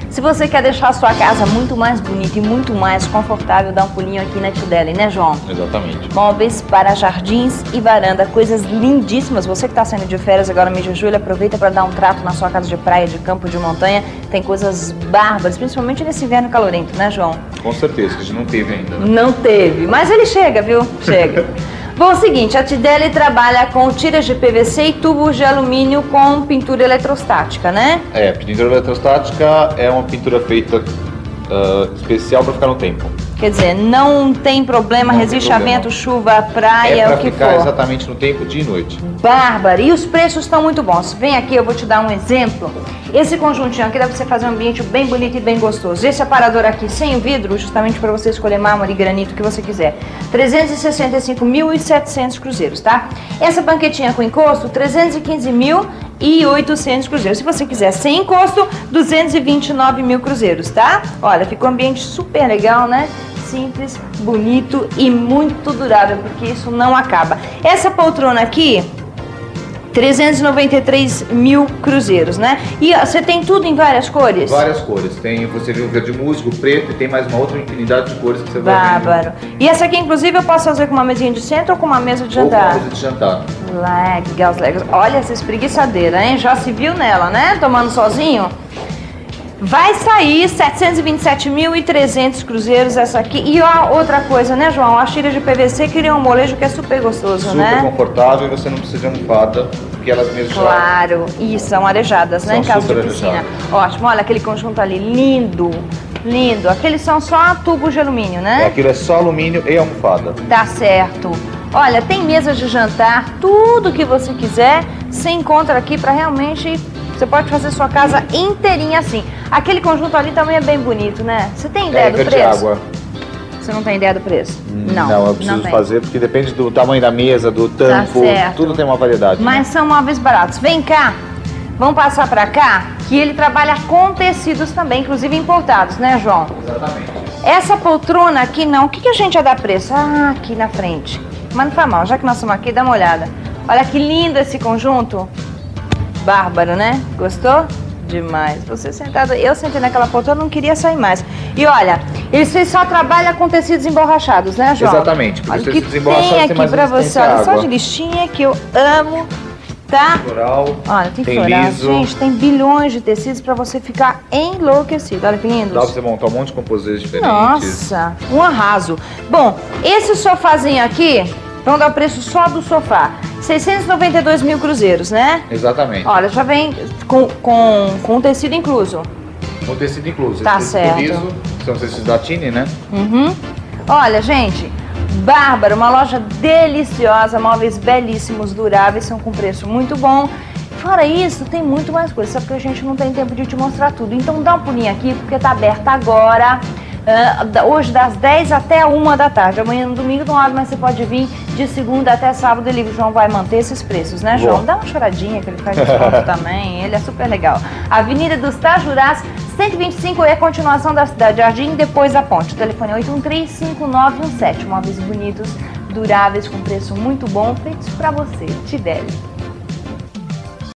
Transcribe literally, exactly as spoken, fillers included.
Se você quer deixar a sua casa muito mais bonita e muito mais confortável, dá um pulinho aqui na Tidelli, né, João? Exatamente. Móveis para jardins e varanda, coisas lindíssimas. Você que está saindo de férias agora, mês de julho, aproveita para dar um trato na sua casa de praia, de campo, de montanha. Tem coisas bárbaras, principalmente nesse inverno calorento, né, João? Com certeza, que a gente não teve ainda. Né? Não teve, mas ele chega, viu? Chega. Bom, é o seguinte, a Tidelli trabalha com tiras de P V C e tubos de alumínio com pintura eletrostática, né? É, pintura eletrostática é uma pintura feita uh, especial para ficar no tempo. Quer dizer, não tem problema, não resiste tem problema. a vento, chuva, praia, é o que for. É para ficar exatamente no tempo, dia e noite. Bárbaro. E os preços estão muito bons. Vem aqui, eu vou te dar um exemplo. Esse conjuntinho aqui dá pra você fazer um ambiente bem bonito e bem gostoso. Esse aparador aqui sem o vidro, justamente para você escolher mármore e granito, o que você quiser. trezentos e sessenta e cinco mil e setecentos cruzeiros, tá? Essa banquetinha com encosto, trezentos e quinze mil e oitocentos cruzeiros. Se você quiser sem encosto, duzentos e vinte e nove mil cruzeiros, tá? Olha, ficou um ambiente super legal, né? Simples, bonito e muito durável, porque isso não acaba. Essa poltrona aqui, trezentos e noventa e três mil cruzeiros, né? E ó, você tem tudo em várias cores? Várias cores. Tem, você viu o verde musgo, o preto e tem mais uma outra infinidade de cores que você vai ver. Bárbaro. E essa aqui, inclusive, eu posso fazer com uma mesinha de centro ou com uma mesa de jantar? Ou com uma mesa de jantar. Legal, legal. Olha essa espreguiçadeira, hein? Já se viu nela, né? Tomando sozinho? Vai sair setecentos e vinte e sete mil e trezentos cruzeiros essa aqui. E ó, outra coisa, né, João? As tiras de P V C criam um molejo que é super gostoso, super né? Super confortável e você não precisa de almofada, porque elas mesmas já... Claro, e são arejadas, né? Em caso de piscina. Arejadas. Ótimo, olha aquele conjunto ali, lindo, lindo. Aqueles são só tubos de alumínio, né? É, aquilo é só alumínio e almofada. Tá certo. Olha, tem mesas de jantar, tudo que você quiser, você encontra aqui para realmente... Você pode fazer sua casa inteirinha assim. Aquele conjunto ali também é bem bonito, né? Você tem ideia é, do verde preço? Água. Você não tem ideia do preço? Hum, não, não, eu preciso não fazer porque depende do tamanho da mesa, do tampo, tá tudo tem uma variedade. Mas né? são móveis baratos. Vem cá, vamos passar pra cá, que ele trabalha com tecidos também, inclusive importados, né, João? Exatamente. Essa poltrona aqui não, o que, que a gente ia dar preço? Ah, aqui na frente. Mas não faz mal, já que nós estamos aqui, dá uma olhada. Olha que lindo esse conjunto. Bárbaro, né? Gostou? Demais. Você sentado, eu sentei naquela poltrona, não queria sair mais. E olha, eles só trabalham com tecidos emborrachados, né, João? Exatamente. Olha o que tecidos emborrachados tem tem aqui mais pra você, olha, só de listinha que eu amo, tá? Floral. Olha, tem, tem floral. liso. Gente, tem bilhões de tecidos pra você ficar enlouquecido. Olha que lindo. Dá pra você montar um monte de composições diferentes. Nossa, um arraso. Bom, esse sofazinho aqui, vamos dar o preço só do sofá. seiscentos e noventa e dois mil cruzeiros, né? Exatamente. Olha, já vem com, com, com tecido incluso. Com tecido incluso. Tá esse certo. Liso, são os tecidos da Tine, né? Uhum. Olha, gente, Bárbaro, uma loja deliciosa, móveis belíssimos, duráveis, são com preço muito bom. Fora isso, tem muito mais coisa, só porque a gente não tem tempo de te mostrar tudo. Então dá um pulinho aqui, porque tá aberta agora. Uh, hoje das dez até uma da tarde. Amanhã no domingo não abre, mas você pode vir de segunda até sábado. Ele, o João vai manter esses preços, né, João? Boa. Dá uma choradinha que ele faz desconto também. Ele é super legal. Avenida dos Tajurás, cento e vinte e cinco, é a continuação da Cidade Jardim, depois da ponte. O telefone é oito um três, cinco nove um sete. Móveis bonitos, duráveis, com preço muito bom, feitos pra você. Tidelli.